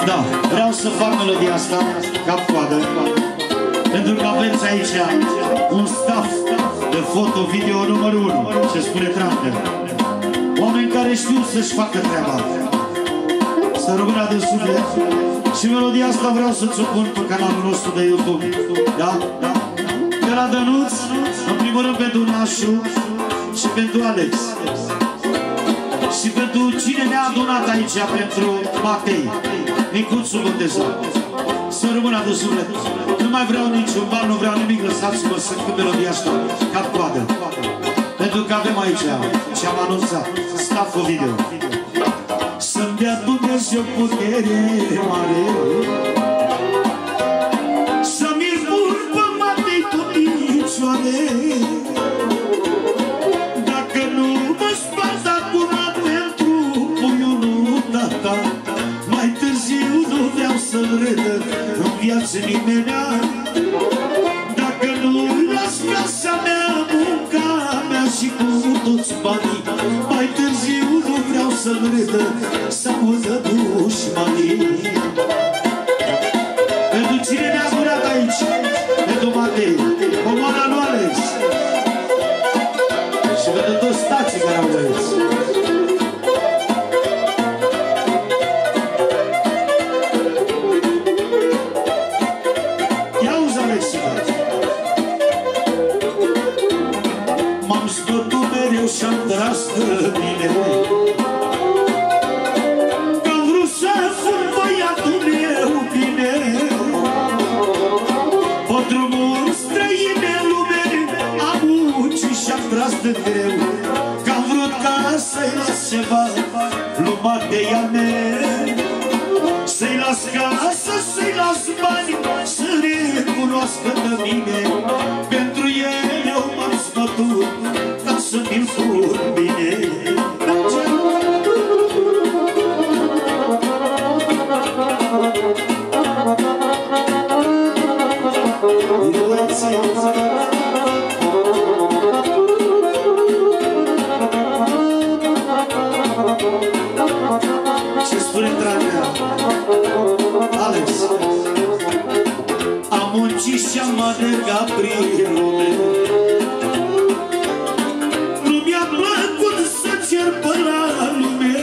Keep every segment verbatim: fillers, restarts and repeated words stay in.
Da, vreau să fac melodia asta cap-coadă, pentru că aveți aici un staff de foto-video numărul unu, se spune Trandel. Oameni care știu să-și facă treaba. Să rămână de suflet. Și melodia asta vreau să-ți o pun pe canalul nostru de YouTube. Da? Da? De la Dănuț, în primul rând pentru Nașu și pentru Alex. Și pentru cine ne-a adunat aici, pentru Matei, micuțul botezat. Să rămână de suflet. Nu mai vreau niciun ban, nu vreau nimic, lăsați-mă să cânt melodia asta, cap-coadă. Pentru că avem aici, ce am anunțat, staff-ul video. Să-mi dea Dumnezeu putere mare, să-mi pun pe Matei cu picioare. Dacă nu mă spart acum pentru puiul lui tata, mai târziu nu vreau să-l redă în viață nimenea. Dacă nu-i las casa mea, munca mea și cu toți banii, mai târziu nu vreau să-l redă să audă dușmanii. Pentru cine ne-a durat aici, pentru Matei, comoara lui Alex și pentru toți tații care au aici. M-am zbătut mereu și-am tras de mine, că-am vrut să fur băiatul meu bine. Pe drumuri străine în lume am muncit și-am tras de greu, că-am vrut ca să-i las ceva lui Mateia mea. Să-i las casă, să-i las bani, să recunoască de mine. Pentru el eu m-am zbătut ca să mi-l fur bine. Ce spune Trandel? Alex, am muncit și-am alergat prin lume, nu mi-a plăcut să cer pe la lume.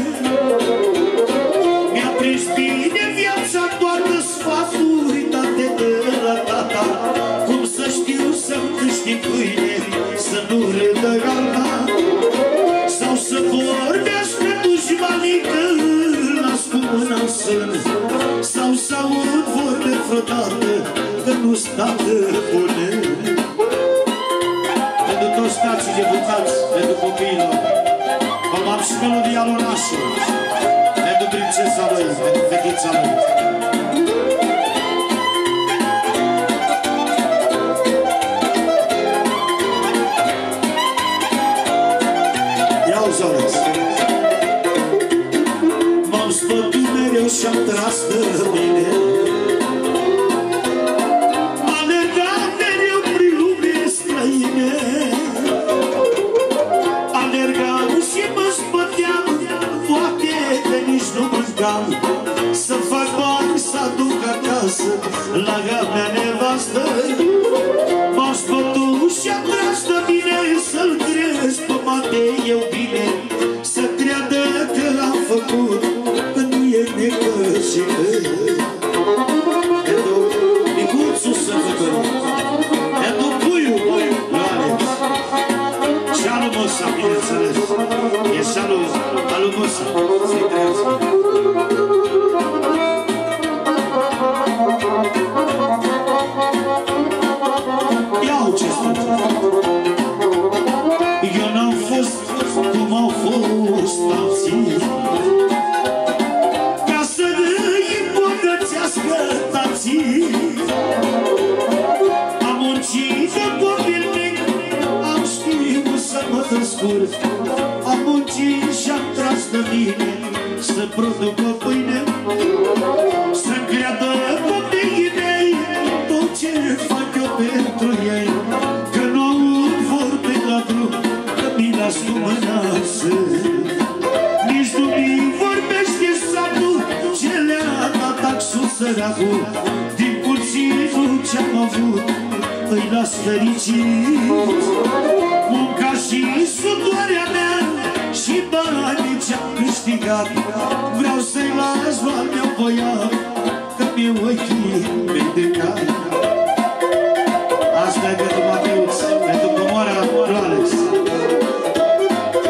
Mi-a prins bine viața doar de sfaturi date de la tata, cum să știu să-mi câștig pâine, să nu râdă gata, sau să vorbească dușmanii când las cu mâna în sân, sau să aud vorbe vreodată că nu-s tată bune. Pentru toți tații deputați, pentru copiilor, vom am și melodia lui Nașu, pentru prințesa lui, pentru fetița lui. Ia-uzi, Alex. M-am zbătut mereu și-am tras de mine, alergat mereu prin lume străine, alergam și mă zbăteam, poate că nici nu mâncam, să fac bani, să aduc acasă la mea nevastă. M-am zbătut și-am tras de mine, să-l cresc pe Matei eu bine, să creadă că l-am făcut, că nu e necășită. Pentru micuțul să făcă, pentru puiul, puiul, Alex. Și alu Mosa, bineînțeles, e și alu, alu Mosa, să-i trăiască. Iau ce spune. Eu n-am fost cum au fost alții, ca să îi îmbogățească tații. Am muncit de copil mic, am știut să mă descurc, am muncit și-am tras de mine să produc o pâine, să-mi creadă copiii mei tot ce fac eu pentru ei, că nu aud vorbe la drum, că mi las cu mâna în sân. Nici nu mi vorbește satul ce le-a săracul, din puținul ce-am avut îi las fericit. Munca și sudoarea mea și banii ce-am câștigat vreau să-i las la meu băiat, că mi-e ochi